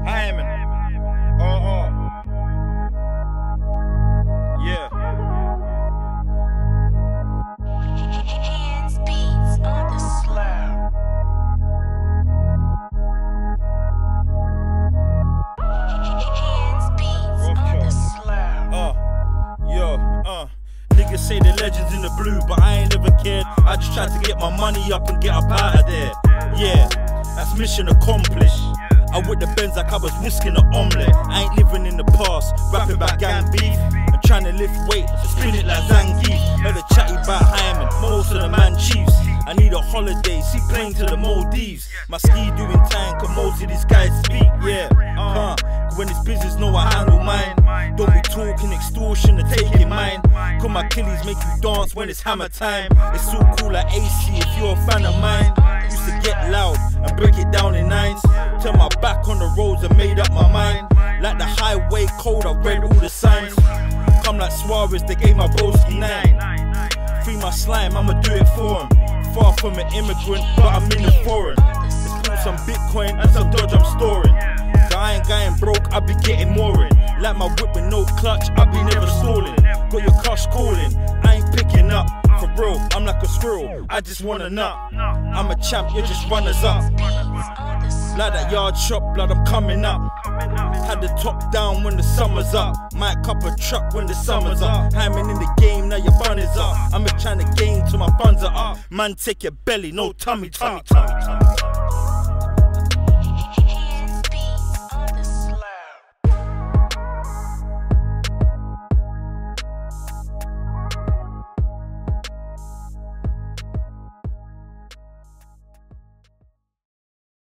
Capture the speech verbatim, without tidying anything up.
Hyman. Oh, oh. Yeah. Hands beats on the slab. Hands beats Roth on the Cheal. slab. Uh, yo, uh. Niggas say the legends in the blue, but I ain't never cared. I just tried to get my money up and get up out of there. Yeah, that's mission accomplished. I with the Benz like I was whisking an omelette. I ain't living in the past, rapping about gang beef. I'm trying to lift weight, spin it like Zangief. Heard a chatty about Hyman, most of the man chiefs. I need a holiday, see plane to the Maldives. My ski doing time, cause most of these guys speak, yeah. Uh, when it's business, know I handle mine. Don't be talking extortion and taking mine. Cause my killies make you dance when it's hammer time. It's so cool like A C if you're a fan of mine. Used to get loud and break it down in nines. Turn my back on the roads and made up my mind. Like the highway code, I read all the signs. Come like Suarez, they gave my broski nine. Free my slime, I'ma do it for him. Far from an immigrant, but I'm in the foreign. Let's put some Bitcoin and some Dodge I'm storing. I ain't going broke, I be getting more in. Like my whip with no clutch, I be never stalling. Got your crush calling, I ain't picking up. For real, I'm like a squirrel, I just want a nut. I'm a champ, you're just runners up. Like that yard shop, blood, I'm coming up. Had the top down when the summer's up. Might cup a truck when the summer's up. Hyman in the game, now your bun is up. I'm just trying to gain till my funds are up. Man, take your belly, no tummy, tummy, tummy, tummy.